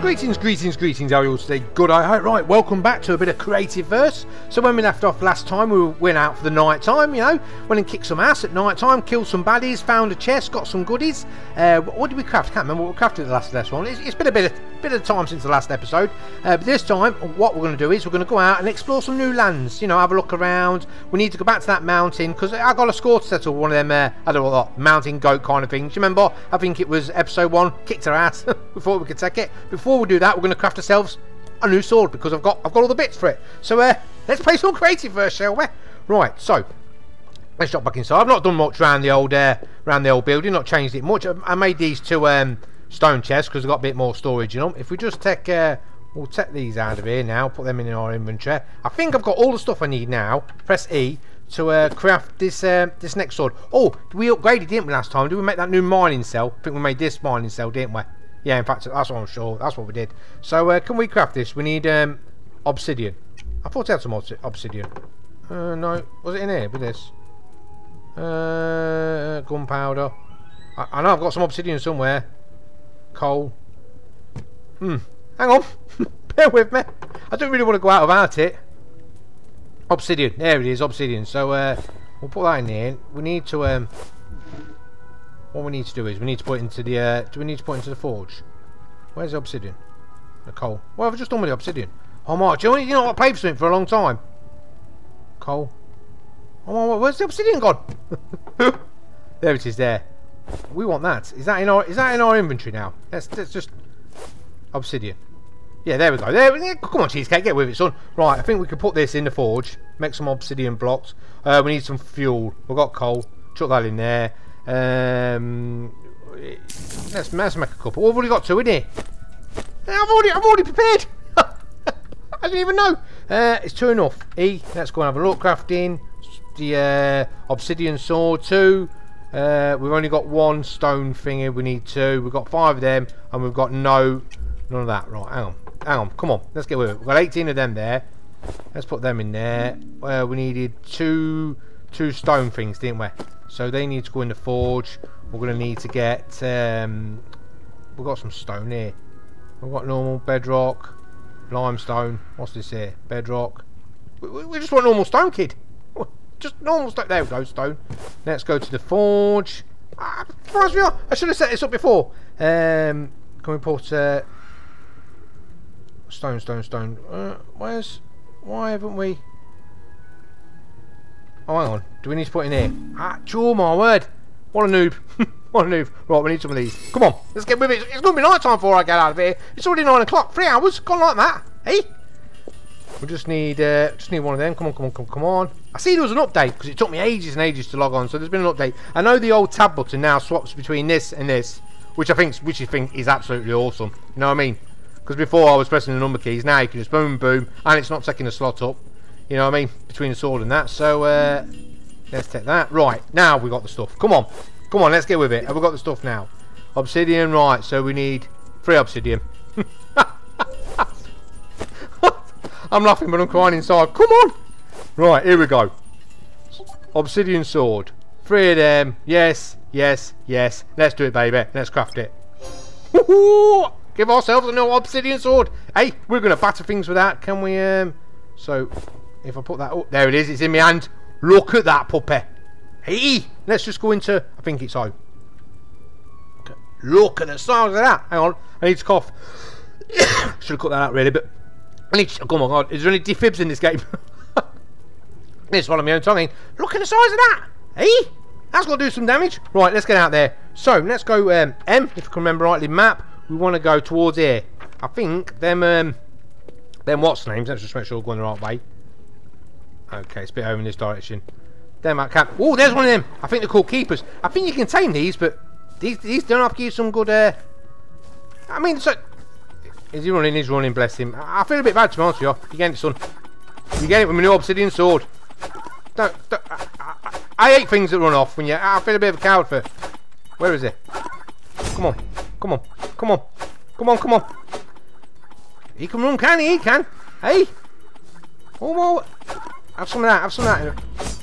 Greetings, how are you all today? Good, I hope. Right, welcome back to a bit of Creativerse. So when we left off last time, we went out for the night time, you know, went and kicked some ass at night time, killed some baddies, found a chest, got some goodies. What did we craft? Can't remember what we crafted the last one. It's been a bit of time since the last episode. But this time, what we're going to do is we're going to go out and explore some new lands, you know, have a look around. We need to go back to that mountain, because I got a score to settle one of them, I don't know what, mountain goat kind of things. You remember? I think it was episode 1, kicked her ass before we could take it. Before we do that, we're going to craft ourselves a new sword, because I've got all the bits for it. So let's play some Creativerse, shall we? Right, so let's jump back inside. I've not done much around the old building, not changed it much. I made these two stone chests because I've got a bit more storage in them. If we just take we'll take these out of here now, put them in our inventory. I think I've got all the stuff I need now. Press E to craft this this next sword. Oh, we upgraded, didn't we, last time? Did we make that new mining cell? I think we made this mining cell, didn't we? Yeah, in fact, that's what I'm sure. That's what we did. So, can we craft this? We need obsidian. I thought I had some obsidian. No. Was it in here with this? Gunpowder. I know I've got some obsidian somewhere. Coal. Hang on. Bear with me. I don't really want to go out without it. Obsidian. There it is, obsidian. So, we'll put that in there. We need to, what we need to do is we need to put it into the do we need to put it into the forge? Where's the obsidian? The coal. What have I just done with the obsidian? Oh my, do you know what, I played for something for a long time. Coal. Oh my, where's the obsidian gone? There it is there. We want that. Is that in our inventory now? Let's just obsidian. Yeah, there we go. There, come on, cheesecake, get with it, son. Right, I think we could put this in the forge. Make some obsidian blocks. We need some fuel. We've got coal. Chuck that in there. Let's make a couple. We've already got 2 in here. I've already prepared. I didn't even know. It's 2 enough. E. Let's go and have a look. Crafting the obsidian sword 2. We've only got 1 stone thingy. We need 2. We've got 5 of them, and we've got none of that. Right, hang on. Come on. Let's get with it. We've got 18 of them there. Let's put them in there. We needed two stone things, didn't we? So they need to go in the forge. We're going to need to get we've got some stone here. We've got normal bedrock, limestone. What's this here? Bedrock. We just want normal stone, kid. Just normal stone. There we go, stone. Let's go to the forge. I should have set this up before. Can we put stone? Why haven't we? Oh, hang on. Do we need to put in here? Oh my word. What a noob. What a noob. Right, we need some of these. Come on. Let's get with it. It's going to be night time before I get out of here. It's already 9 o'clock. 3 hours. Gone like that. Hey? We just need one of them. Come on. I see there was an update because it took me ages and ages to log on. So there's been an update. I know the old tab button now swaps between this and this, which I think is absolutely awesome. You know what I mean? Because before I was pressing the number keys. Now you can just boom, boom. And it's not taking the slot up. You know what I mean? Between the sword and that. So, let's take that. Right, now we got the stuff. Come on, let's get with it. Have we got the stuff now? Obsidian, right. So we need 3 obsidian. I'm laughing, but I'm crying inside. Come on. Right, here we go. Obsidian sword. 3 of them. Yes. Let's do it, baby. Let's craft it. Give ourselves a new obsidian sword. Hey, we're going to batter things with that. Can we, so... If I put that up, there it is, it's in my hand. Look at that puppy. Hey, let's just go into, I think it's O. Okay. Look at the size of that. Hang on, I need to cough. Should have cut that out really, but I need to, oh my god, is there any defibs in this game? This one on my own tongue. Look at the size of that. Hey, that's got to do some damage. Right, let's get out there. So, let's go M, if I can remember rightly, map. We want to go towards here. I think them what's names, let's just make sure we're going the right way. Okay, it's a bit over in this direction. Them I can't. Oh, there's one of them. I think they're called keepers. I think you can tame these, but these don't have to give some good. I mean, so is he running? He's running. Bless him. I feel a bit bad to be honest with you. You get it, son. You get it with my new obsidian sword. I hate things that run off when you. I feel a bit of a coward for. Where is it? Come on. He can run, can he? He can. Hey. Oh my. Have some of that.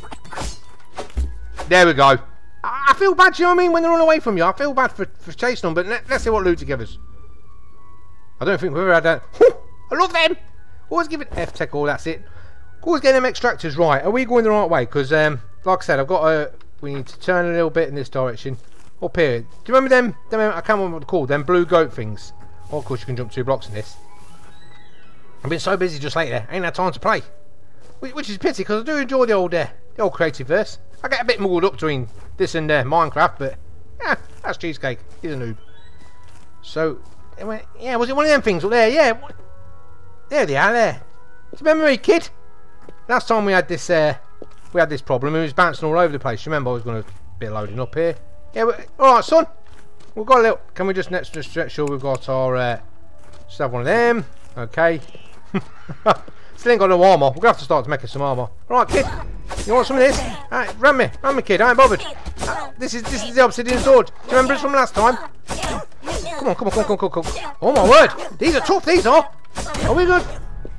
There we go. I feel bad, you know what I mean, when they run away from you. I feel bad for chasing them, but let's see what loot he gives us. I don't think we've ever had that. I love them. Always giving F-Tech all, that's it. Always getting them extractors right. Are we going the right way? Because, like I said, I've got a... We need to turn a little bit in this direction. Up here. Do you remember them? I can't remember what they're called. Them blue goat things. Oh, of course, you can jump 2 blocks in this. I've been so busy just lately. Ain't had time to play. Which is a pity, because I do enjoy the old Creativerse. I get a bit muddled up between this and Minecraft, but... Yeah, that's Cheesecake. He's a noob. So... Yeah, was it one of them things up there? Yeah. There they are, there. Do you remember me, kid? Last time we had this problem, it was bouncing all over the place. You remember I was going to be loading up here. Yeah, alright, son. We've got a little... Can we just make sure we've got our... just have one of them. Okay. Still ain't got no armour. We're going to have to start making some armour. Alright, kid. You want some of this? Alright, run me, kid. I ain't bothered. This is the obsidian sword. Do you remember this from last time? Come on. Oh my word. These are tough, these are. Are we good?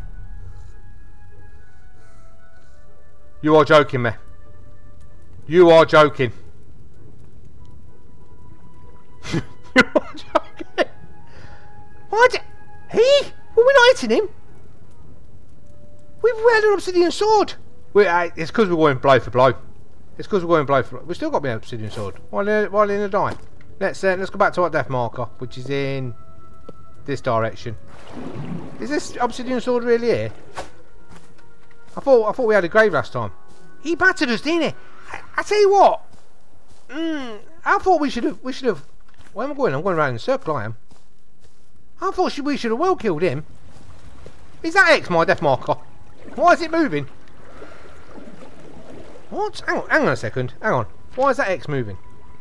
You are joking me. You are joking. You are joking. What? He? Well, we're not hitting him. We've had an obsidian sword. It's because we're going blow for blow. It's because we're going blow for blow. We've still got an obsidian sword. While in a die. Let's go back to our death marker, which is in this direction. Is this obsidian sword really here? I thought we had a grave last time. He battered us, didn't he? I tell you what. I thought we should have. Where am I going? I'm going around in a circle. I am. I thought we should have well killed him. Is that X my death marker? Why is it moving? What? Hang on a second. Hang on. Why is that X moving?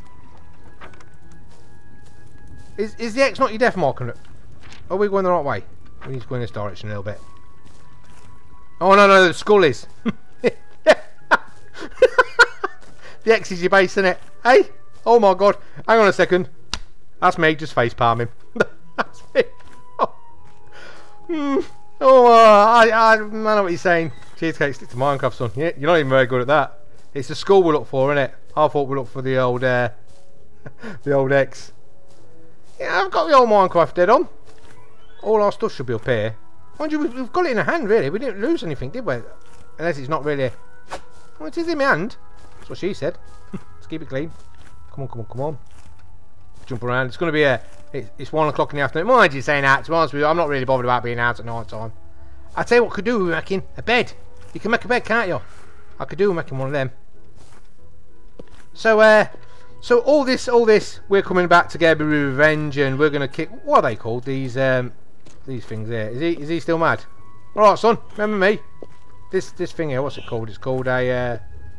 Is the X not your death marker? Are we going the right way? We need to go in this direction a little bit. Oh no, the skull is. The X is your base, isn't it? Hey? Oh my god. Hang on a second. That's me just face palming. That's me. I know what you're saying. Cheesecake, stick to Minecraft, son. Yeah, you're not even very good at that. It's the skull we look for, isn't it? I thought we looked for the old the old X. Yeah, I've got the old Minecraft dead on. All our stuff should be up here. Mind you, we've got it in a hand, really. We didn't lose anything, did we? Unless it's not really... Well, it is in my hand. That's what she said. Let's keep it clean. Come on. Jump around. It's going to be it's 1 o'clock in the afternoon. Mind you saying that, to be honest with you, I'm not really bothered about being out at night time. I tell you what could do with making a bed. You can make a bed, can't you? I could do with making one of them. So all this, we're coming back together with revenge, and we're going to kick... What are they called? These things there. Is he still mad? Alright, son. Remember me? This thing here, what's it called? It's called a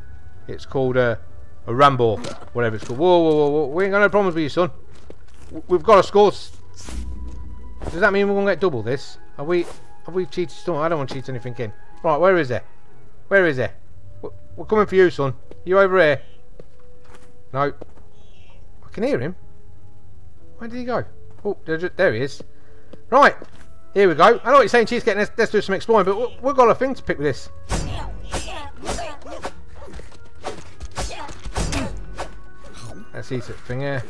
Rambo, whatever it's called. Whoa. We ain't got no problems with you, son. We've got a score. Does that mean we're going to get double this? Have we cheated still? I don't want to cheat anything in. Right, where is it? We're coming for you, son. You over here? No. I can hear him. Where did he go? Oh, there he is. Right. Here we go. I know what you're saying, Cheesecake. Let's do some exploring, but we've got a thing to pick with this. Let's see that thing here.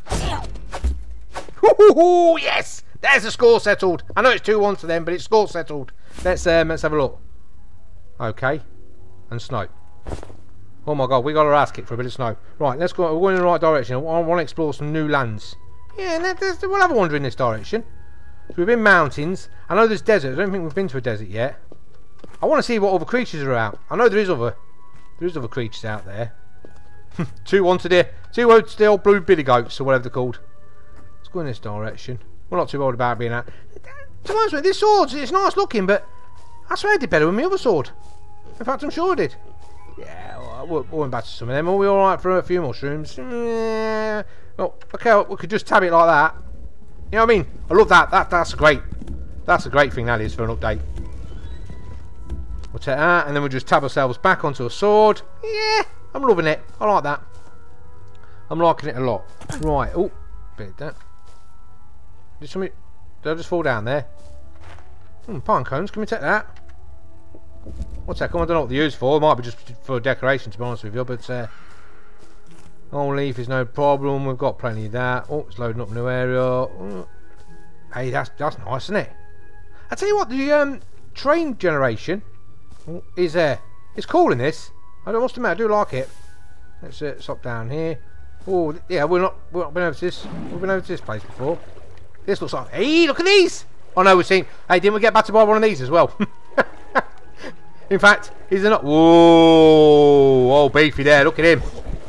Yes! There's the score settled. I know it's 2-1 to them, but it's score settled. Let's have a look. Okay. And snow. Oh my god, we got our ass kicked for a bit of snow. Right, let's go. We're going in the right direction. I want to explore some new lands. Yeah, we'll have a wander in this direction. So we've been mountains. I know there's desert. I don't think we've been to a desert yet. I want to see what other creatures are out. I know there is other creatures out there. 2-1 to the old blue billy goats or whatever they're called. Let's go in this direction. We're not too worried about being out. To be honest with you, this sword, it's nice looking, but I swear I did better with my other sword. In fact, I'm sure I did. Yeah, well, we went back to some of them. Are we alright for a few mushrooms? Yeah. Well, okay, we could just tab it like that. You know what I mean? I love that. That's a great thing that is for an update. We'll take that, and then we'll just tab ourselves back onto a sword. Yeah, I'm loving it. I like that. I'm liking it a lot. Right. Oh, bit of that. Did I just fall down there? Pine cones. Can we take that? What's that? I don't know what they're used for. It might be just for decoration, to be honest with you. But old leaf is no problem. We've got plenty of that. Oh, it's loading up a new area. Hey, that's nice, isn't it? I tell you what, the train generation is it's cool in this. I must admit, I do like it. Let's stop down here. Oh, yeah, we've not been over to this. We've been over to this place before. This looks like. Hey, look at these! Oh no, we're seeing. Hey, didn't we get back to buy one of these as well? In fact, is there not? Whoa! Oh, beefy there. Look at him.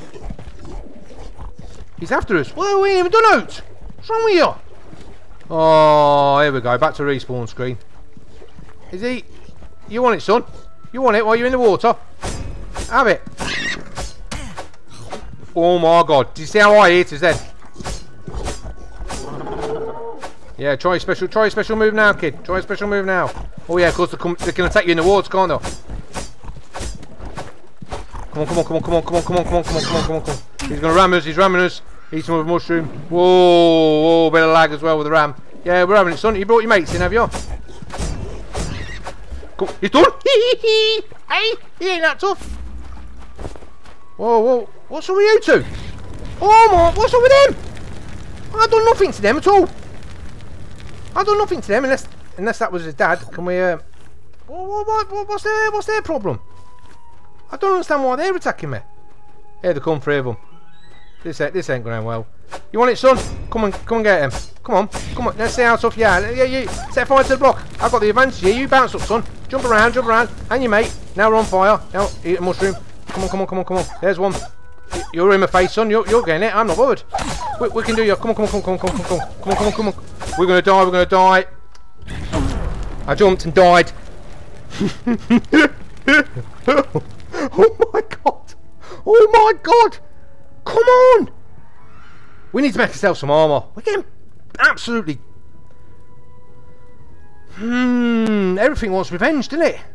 He's after us. Whoa, we ain't even done out. What's wrong with you? Oh, here we go. Back to respawn screen. Is he? You want it, son? You want it while you're in the water? Have it. Oh my god. Do you see how I hit his head? Yeah, try a special move now, kid. Try a special move now. Oh yeah, of course they can attack you in the water, can't they? Come on. He's gonna ram us, he's ramming us. Eat some of the mushroom. Whoa, bit of lag as well with the ram. Yeah, we're having it, son. You brought your mates in, have you? Cool. He's done. Hey, he ain't that tough. Whoa. What's wrong with you two? Oh my, what's wrong with them? I've done nothing to them at all. I've done nothing to them unless that was his dad. Can we what's their problem? I don't understand why they're attacking me. Here they come, 3 of them. This ain't going well. You want it, son? Come on, get him. Come on. Let's see how tough you are. Yeah, you set fire to the block. I've got the advantage here. You bounce up, son. Jump around. And your mate. Now we're on fire. Now eat a mushroom. Come on. There's one. You're in my face, son. You're getting it. I'm not bothered. We can do you. Come on. We're gonna die. I jumped and died. Oh my god. Come on! We need to make ourselves some armour. We're getting absolutely... everything wants revenge, doesn't it?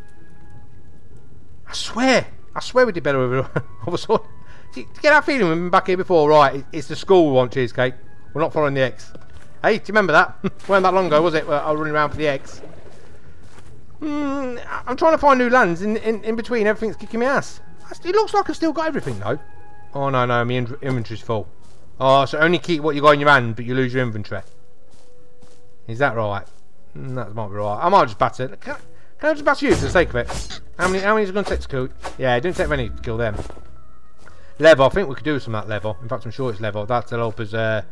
I swear we did better with it all of a sudden. Do you get that feeling we've been back here before? Right, it's the school we want, Cheesecake. We're not following the X. Hey, do you remember that? Wasn't that long ago, was it? I was running around for the X. I'm trying to find new lands in between. Everything's kicking my ass. It looks like I've still got everything, though. Oh no, my inventory's full. Oh, so only keep what you got in your hand, but you lose your inventory. Is that right? That might be right. I might just batter. Can I just batter you for the sake of it? How many is it going to take to kill? Yeah, it didn't take many to kill them. Leather, I think we could do some of that leather. In fact, I'm sure it's leather. That'll help us. That'll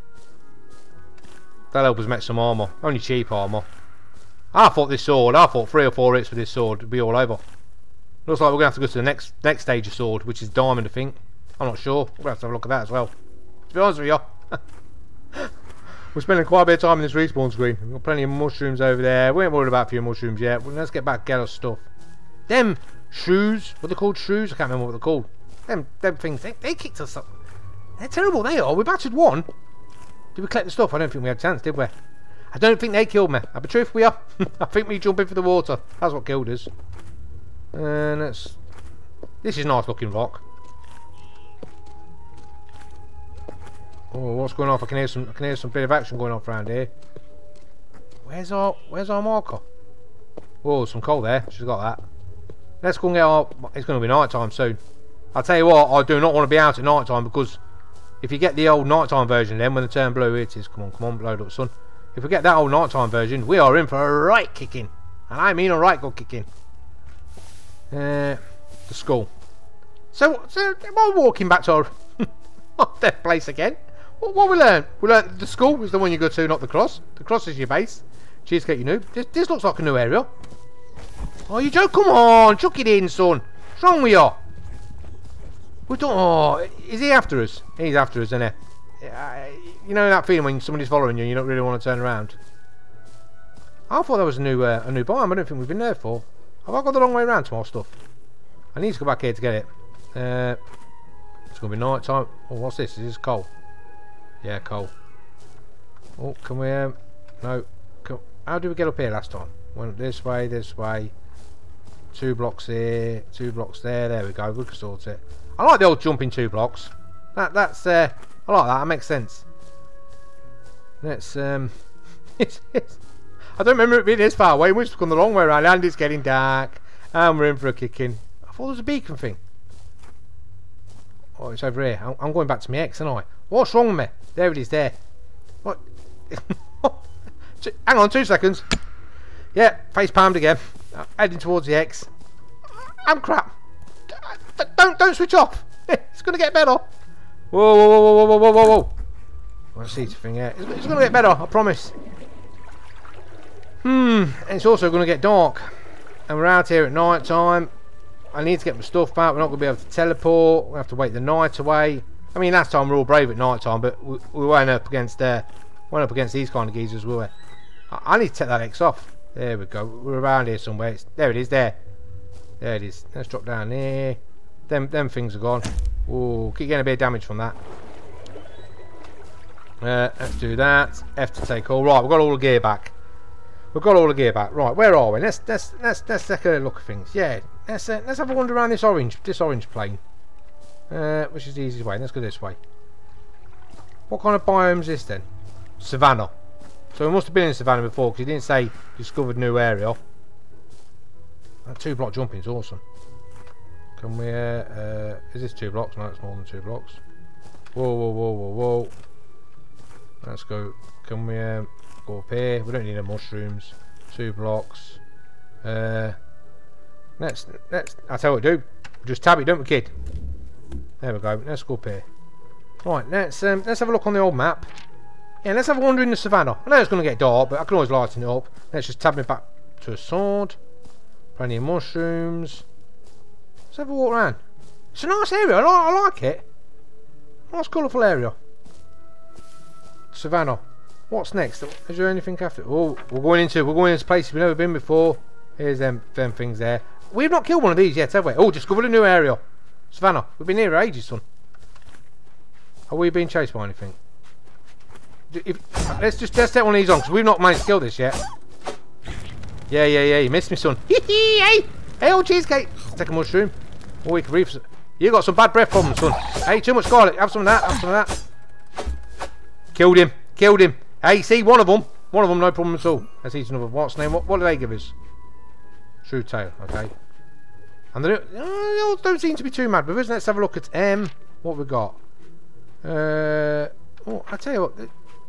help us make some armour. Only cheap armour. I thought 3 or 4 hits with this sword would be all over. Looks like we're going to have to go to the next stage of sword, which is diamond, I think. I'm not sure. We're going to have to have a look at that as well. To be honest with you, we're spending quite a bit of time in this respawn screen. We've got plenty of mushrooms over there. We ain't worried about a few mushrooms yet. Let's get back, get our stuff. Them shrews, what are they called? Shrews? I can't remember what they're called. Them things, they kicked us up. They're terrible, they are. We battered one. Did we collect the stuff? I don't think we had a chance, did we? I don't think they killed me. I'll be truthful with you. I think we jumped in for the water. That's what killed us. And this is a nice looking rock. Oh, what's going on? I can hear some bit of action going on around here. Where's our marker? Oh, some coal there. She's got that. Let's go and get our... It's going to be night time soon. I'll tell you what, I do not want to be out at night time, because if you get the old nighttime version then, when they turn blue, it is... Come on, load up, son. If we get that old nighttime version, we are in for a right kicking. And I mean a right good kicking. The school. So am I walking back to our death place again? What we learned? We learned the school is the one you go to, not the cross. The cross is your base. Cheesecake, you noob. This looks like a new area. Oh, you joke? Come on, chuck it in, son. What's wrong with you? We don't. Oh, is he after us? He's after us, isn't he? You know that feeling when somebody's following you and you don't really want to turn around. I thought that was a new biome. I don't think we've been there before. Have I got the wrong way around to my stuff? I need to go back here to get it. It's going to be night time. Oh, what's this? Is this coal? Yeah, coal. Oh, can we... no. How did we get up here last time? Went this way, this way. 2 blocks here, 2 blocks there. There we go. We can sort it. I like the old jumping 2 blocks. That's I like that. That makes sense. Let's I don't remember it being this far away. We've just gone the wrong way around, and it's getting dark, and we're in for a kicking. I thought there was a beacon thing. Oh, it's over here. I'm going back to my X, aren't I? What's wrong with me? There it is. There. What? Hang on, 2 seconds. Yeah, face palmed again. Heading towards the X. I'm crap. Don't switch off. It's gonna get better. Whoa, whoa, whoa, whoa, whoa, whoa, whoa. Let's see the thing here. It's gonna get better, I promise. And it's also gonna get dark. And we're out here at night time. I need to get my stuff back. We're not gonna be able to teleport. We have to wait the night away. I mean, last time we were all brave at night time, but we weren't up against these kind of geezers, were we? I need to take that X off. There we go. We're around here somewhere. There it is. There it is. Let's drop down there. Them things are gone. Oh, keep getting a bit of damage from that. Let's do that. F to take all. Right, we've got all the gear back. We've got all the gear back. Right, where are we? Let's take a look at things. Yeah, let's have a wander around this orange plane. Which is the easiest way. Let's go this way. What kind of biome is this then? Savannah. So we must have been in Savannah before because he didn't say discovered new area. That 2-block jumping is awesome. Can we? Is this 2 blocks? No, it's more than 2 blocks. Whoa, whoa, whoa, whoa, whoa. Let's go. Can we go up here? We don't need no mushrooms. 2 blocks. Let's. I tell you what, we do. We just tab it, don't we, kid? There we go. Let's go up here. Right. Let's have a look on the old map. Yeah, let's have a wander in the savannah. I know it's going to get dark, but I can always lighten it up. Let's just tab me back to a sword. Plenty of mushrooms. Let's have a walk around. It's a nice area. I like it. Nice colourful area. Savannah. What's next? Is there anything after? Oh, we're going into places we've never been before. Here's them things there. We've not killed one of these yet, have we? Oh, discovered a new area. Savannah. We've been here for ages, son. Are we being chased by anything? Let's take one of these on because we've not managed to kill this yet. Yeah. You missed me, son. Hey, old cheesecake. Let's take a mushroom. Oh, we can breathe. You got some bad breath problems, son. Hey, too much scarlet. Have some of that. Killed him. Hey, see, one of them, no problem at all. Let's eat another. What's the name? What do they give us? True tail. Okay. And they don't seem to be too mad with us. Let's have a look at what we got. Oh, I tell you what.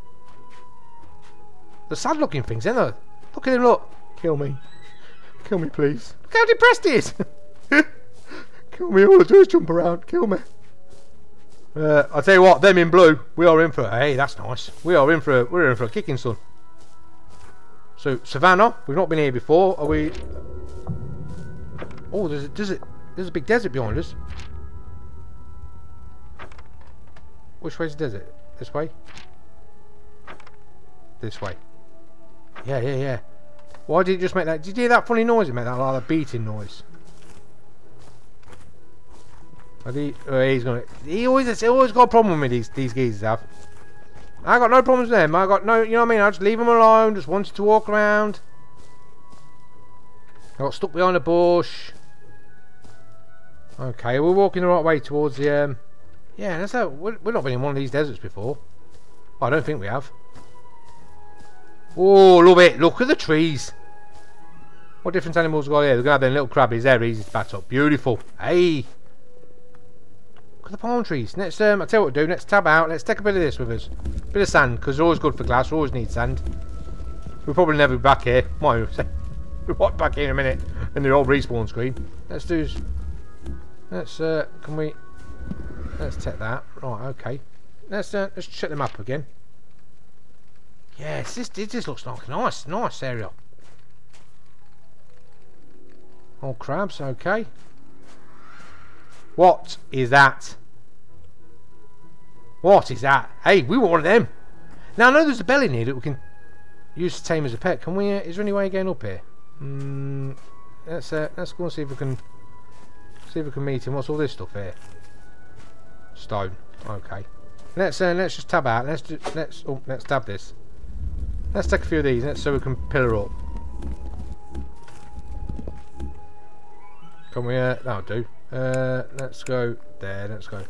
The sad looking things, isn't they? Look at him, look. Kill me, please. Look how depressed he is. Kill me, all I do is jump around. Kill me. I tell you what, them in blue, we are in for. Hey, that's nice. We're in for a kicking, son. So Savannah, we've not been here before. Are we? Oh, there's a big desert behind us. Which way's the desert? This way. This way. Yeah. Why did it just make that? Did you hear that funny noise? It made that like a beating noise. He always got a problem with these geezers have. I got no problems with them. I got no, you know what I mean? I just leave them alone. Just wanted to walk around. I got stuck behind a bush. Okay, we're walking the right way towards the. Yeah, that's how. We're not been in one of these deserts before. I don't think we have. Oh, love it! Look at the trees. What different animals got here? They're gonna have them little crabbies there, easy to bat up. Beautiful. Hey, look at the palm trees. Let's I tell you what we'll do. Let's tab out. Let's take a bit of this with us. Bit of sand, because they're always good for glass. We always need sand. We'll probably never be back here. Might say we'll be back here in a minute in the old respawn screen. Let's do. Let's can we? Let's take that. Right. Okay. Let's check the map again. Yes, this looks like a nice area. Old crabs, okay. What is that? What is that? Hey, we want one of them. Now I know there's a bell in here that we can use to tame as a pet. Can we? Is there any way of getting up here? Let's go and see if we can meet him. What's all this stuff here? Stone. Okay. Let's just tab out. Let's tab this. Let's take a few of these so we can pillar up. Can we? That'll do. Let's go there. Let's go.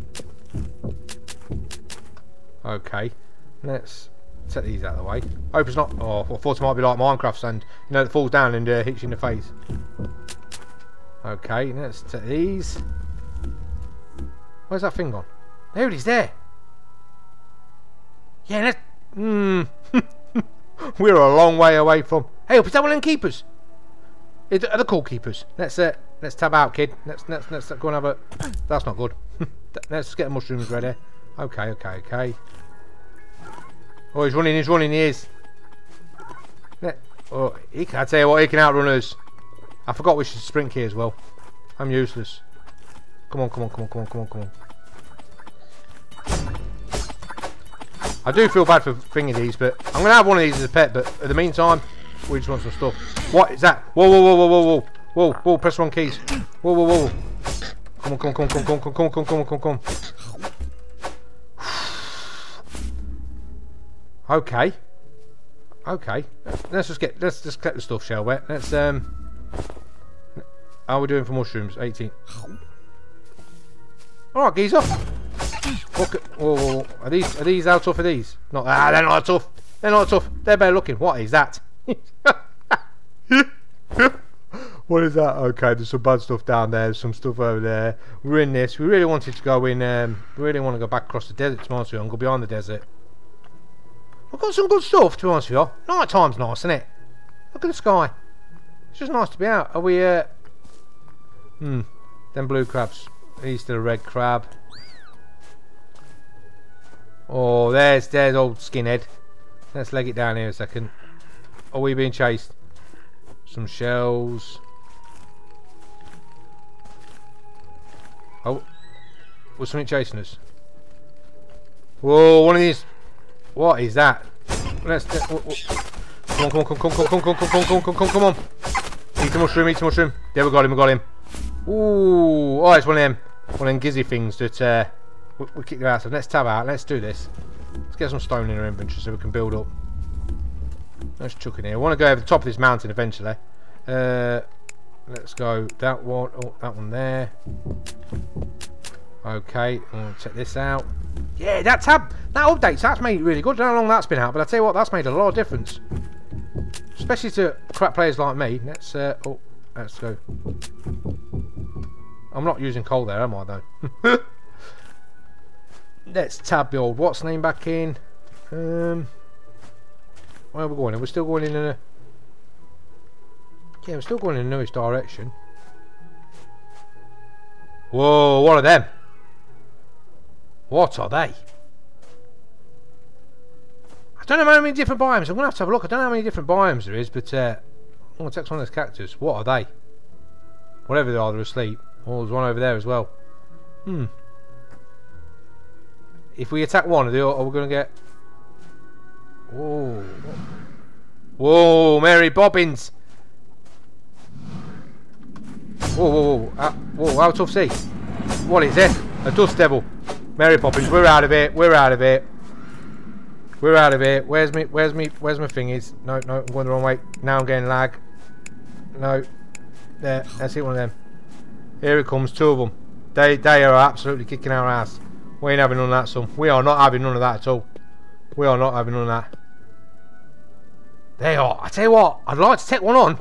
Okay. Let's set these out of the way. Hope it's not. Oh, I thought it might be like Minecraft sand. You know, it falls down and hits you in the face. Okay. Let's take these. Where's that thing gone? There it is. There. Yeah. Let's. We're a long way away from... Hey, is that one of them keepers? Are they called keepers? Let's tab out, kid. Let's go and have a... That's not good. Let's get the mushrooms ready. Okay. Oh, he's running, he is. Oh, I tell you what, he can outrun us. I forgot we should sprint here as well. I'm useless. Come on. I do feel bad for thinking these, but I'm going to have one of these as a pet, but in the meantime, we just want some stuff. What is that? Whoa, press one keys. Whoa. Come on. Okay. Let's just collect the stuff, shall we? Let's how are we doing for mushrooms? 18. Alright, geezer. Whoa. Are these how tough are these? Not they're not tough. They're better looking. What is that? What is that? Okay, there's some bad stuff down there, there's some stuff over there. We're in this. We really wanted to go in we really want to go back across the desert, to be honest with you, and go beyond the desert. I've got some good stuff, to be honest with you. Night time's nice, isn't it? Look at the sky. It's just nice to be out. Are we them blue crabs. He's still a red crab. Oh, there's old skinhead. Let's leg it down here a second. Are we being chased? Some shells. Oh, was something chasing us? Whoa, one of these. What is that? Let's. Come on. Eat a mushroom. There, we got him. Ooh, oh, it's one of them gizzy things that we kicked out of. Let's tab out. Let's do this. Let's get some stone in our inventory so we can build up. Let's chuck in here. I want to go over the top of this mountain eventually. Let's go that one. Oh, that one there. Okay, I'll check this out. Yeah, that update, that's made it really good. I don't know how long that's been out, but I tell you what, that's made a lot of difference. Especially to crap players like me. Let's go. I'm not using coal there, am I though? Let's tab the old what's name back in. Where are we going? We're still going in a... Yeah, we're still going in the newest direction. Whoa, what are them? What are they? I don't know how many different biomes. I'm going to have a look. I don't know how many different biomes there is, but I'm going to text one of those cactus. What are they? Whatever they are, they're asleep. Oh, there's one over there as well. If we attack one, are we going to get... Whoa. Whoa, Mary Bobbins. Whoa. Whoa, how tough is he? What is it? A dust devil. Mary Poppins, we're out of it. Where's my thingies? No, I'm going the wrong way. Now I'm getting lag. No. There, let's hit one of them. Here it comes, two of them. They are absolutely kicking our ass. We ain't having none of that, son. We are not having none of that at all. We are not having none of that. They are. I tell you what, I'd like to take one on.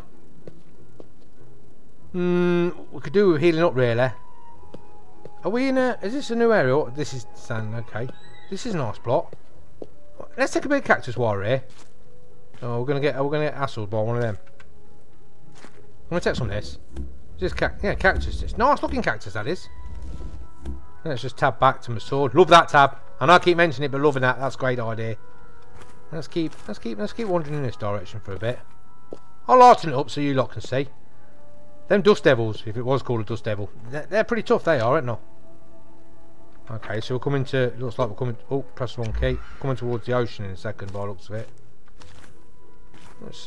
We could do with healing up, really. Are we in a... Is this a new area? This is sand, okay. This is a nice plot. Let's take a bit of cactus while we're here. Oh, we're gonna get hassled by one of them. I'm gonna take some of this. Just cactus. It's nice looking cactus, that is. Let's just tab back to my sword. Love that tab. And I keep mentioning it, but loving that. That's a great idea. Let's keep wandering in this direction for a bit. I'll lighten it up so you lot can see. Them dust devils, if it was called a dust devil, they're pretty tough. They are, aren't they? Okay, so we're coming to. It looks like we're coming. Oh, press one key. Coming towards the ocean in a second, by the looks of it. Let's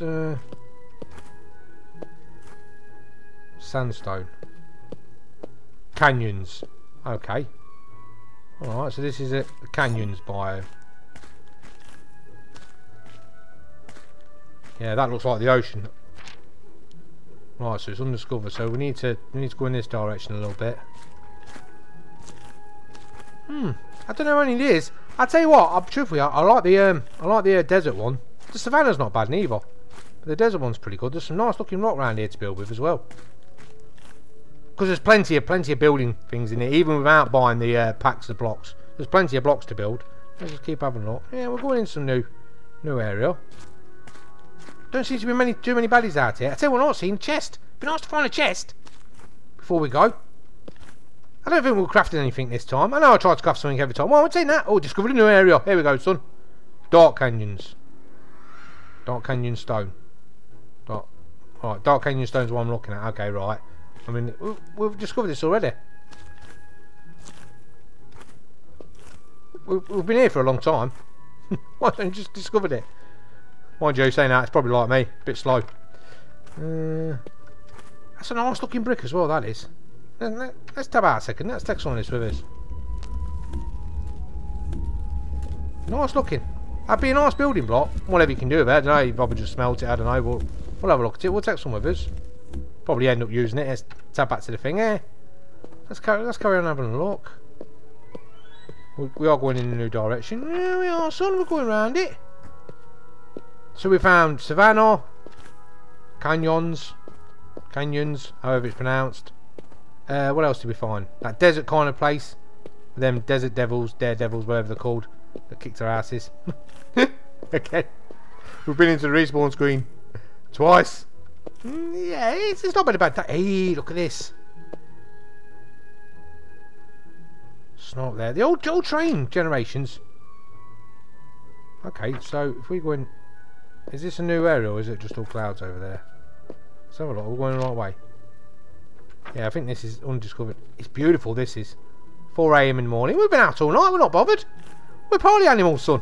sandstone. Canyons. Okay. Alright, so this is a canyons biome. Yeah, that looks like the ocean. Right, so it's undiscovered, so we need to go in this direction a little bit. I don't know how many it is. I'll tell you what, truthfully, I like the desert one. The savannah's not bad neither. But the desert one's pretty good. There's some nice looking rock around here to build with as well. Because there's plenty of building things in here, even without buying the packs of blocks. There's plenty of blocks to build. Let's just keep having a look. Yeah, we're going in some new area. don't seem to be too many baddies out here. I tell you what, I'm not seeing chest. Be nice to find a chest before we go. I don't think we're crafting anything this time. I know I tried to craft something every time. Well, I'm saying that. Oh, discovered a new area. Here we go, son. Dark canyons. Dark canyon stone. Alright, dark canyon stone's what I'm looking at. Okay, right. I mean, we've discovered this already. We've been here for a long time. Why don't you just discovered it? Mind you, saying that, it's probably like me. A bit slow. That's a nice looking brick as well, that is. Let's tab out a second. Let's take some of this with us. Nice looking. That'd be a nice building block. Whatever you can do with it. I don't know. You probably just smelt it. I don't know. We'll have a look at it. We'll take some with us. Probably end up using it. Let's tab back to the thing here. Let's carry on having a look. We are going in a new direction. Yeah, we are, son. We're going around it. So we found savannah, canyons, however it's pronounced. What else did we find? That desert kind of place. Them desert devils, daredevils, whatever they're called, that kicked our asses. Okay. We've been into the respawn screen twice. Yeah, it's not been a bad time. Hey, look at this. Snort there. The old train generations. Okay, so if we go in... Is this a new area or is it just all clouds over there? Let's have a look. We're going the right way. Yeah, I think this is undiscovered. It's beautiful, this is. 4 AM in the morning. We've been out all night. We're not bothered. We're party animals, son.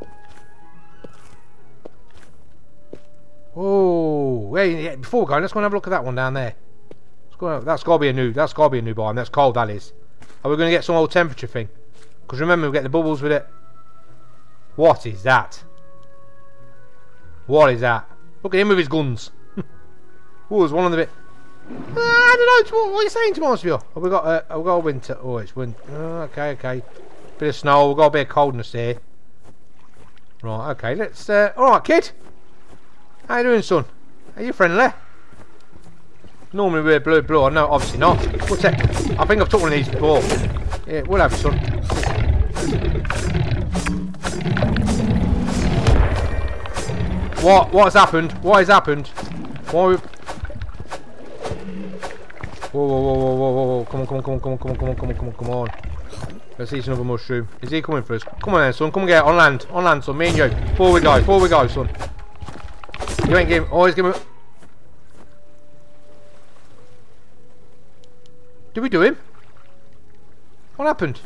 Oh, yeah, before we go, let's go and have a look at that one down there. That's got to be a new biome. That's cold, that is. Are we going to get some old temperature thing? Because remember, we get the bubbles with it. What is that? What is that? Look at him with his guns. Oh, there's one on the bit. I don't know. What are you saying, to be honest with you? Have we got a winter? Oh, it's winter. Oh, okay. Bit of snow. We've got a bit of coldness here. Right, okay. Let's. Alright, kid. How you doing, son? Are you friendly? Normally we're blue. I know, obviously not. What's that? I think I've took one of these before. Yeah, we'll have it, son. What has happened? What has happened? Why? Whoa. Come on. Let's eat another mushroom. Is he coming for us? Come on then, son. Come and get it. On land, son. Me and you. Before we go, son. You ain't giving... Always give him... Did we do him? What happened?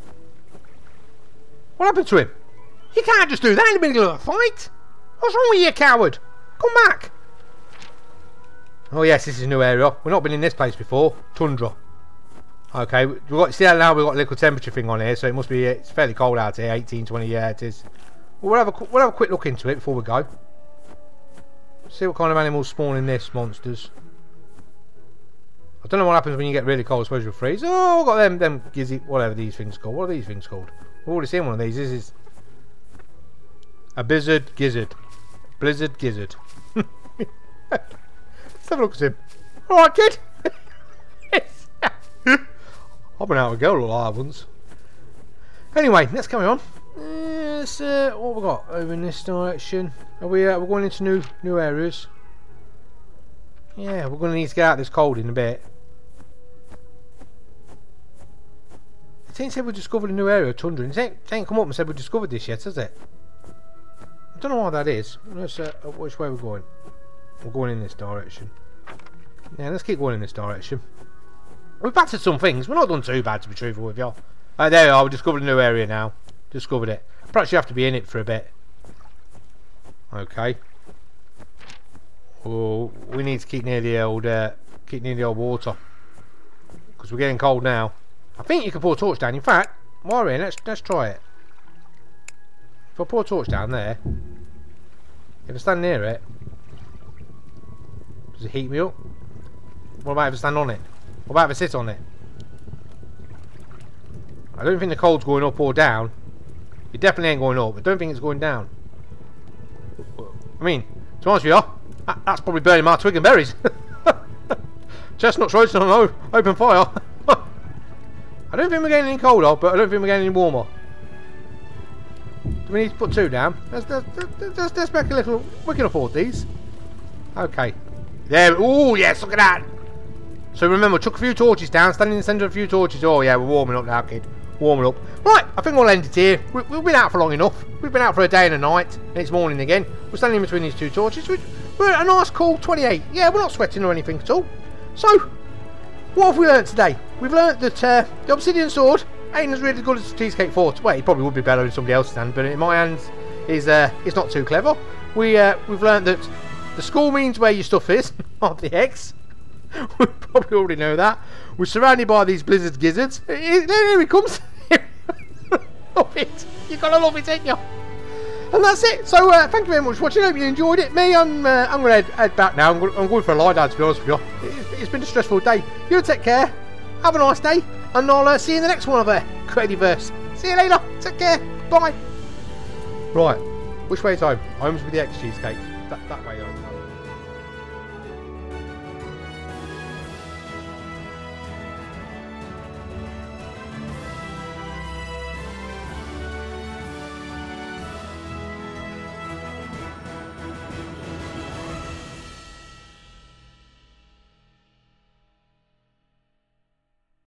What happened to him? You can't just do that in the middle of a fight. What's wrong with you, coward? Come back. Oh yes, this is a new area. We've not been in this place before. Tundra. Okay, see how now we've got a little temperature thing on here, so it must be, it's fairly cold out here, 18, 20, yeah it is. We'll have a quick look into it before we go. See what kind of animals spawn in this, monsters. I don't know what happens when you get really cold, I suppose you'll freeze. Oh, I've got them gizzy, whatever these things called. What are these things called? We've already seen one of these. This is a blizzard gizzard. Blizzard gizzard. Let's have a look at him. Alright, kid. I've been out with a girl like that once. Anyway, let's carry on. What we got over in this direction? Are we? We're going into new areas. Yeah, we're going to need to get out of this cold in a bit. The team said we discovered a new area, Tundra. It ain't come up and said we discovered this yet, has it? I don't know why that is. Let's, which way we're going? We're going in this direction. Yeah, let's keep going in this direction. We've battered some things. We're not done too bad, to be truthful with you. There we are. We discovered a new area now. Discovered it. Perhaps you have to be in it for a bit. Okay. Oh, we need to keep near the old water because we're getting cold now. I think you can pour a torch down. In fact, while we're in, let's try it. If I pour a torch down there, if I stand near it, does it heat me up? What about if I stand on it? What about if I sit on it? I don't think the cold's going up or down. It definitely ain't going up. I don't think it's going down. I mean, to be honest with you, that's probably burning my twig and berries. Chestnuts roasting on open fire. I don't think we're getting any colder, but I don't think we're getting any warmer. Do we need to put 2 down? Let's make a little... We can afford these. Okay. There. Oh, yes, look at that. So remember, chuck a few torches down, stand in the centre of a few torches. Oh, yeah, we're warming up now, kid. Warming up. Right, I think we'll end it here. We've been out for long enough. We've been out for a day and a night, and it's morning again. We're standing in between these two torches. We're at a nice cool 28. Yeah, we're not sweating or anything at all. So, what have we learnt today? We've learnt that the obsidian sword ain't as really good as the cheesecake fort. Well, it probably would be better in somebody else's hand, but in my hands, is not too clever. We've learnt that the skull means where your stuff is, not the X. We probably already know that. We're surrounded by these blizzard gizzards. Here he comes. Love it. You gotta love it, ain't you? And that's it. So thank you very much for watching. I hope you enjoyed it. I'm going to head back now. I'm going for a lie down, to be honest with you. It's been a stressful day. You take care. Have a nice day, and I'll see you in the next one of Creativerse. See you later. Take care. Bye. Right. Which way is home? Home's with the X cheesecake. That way home.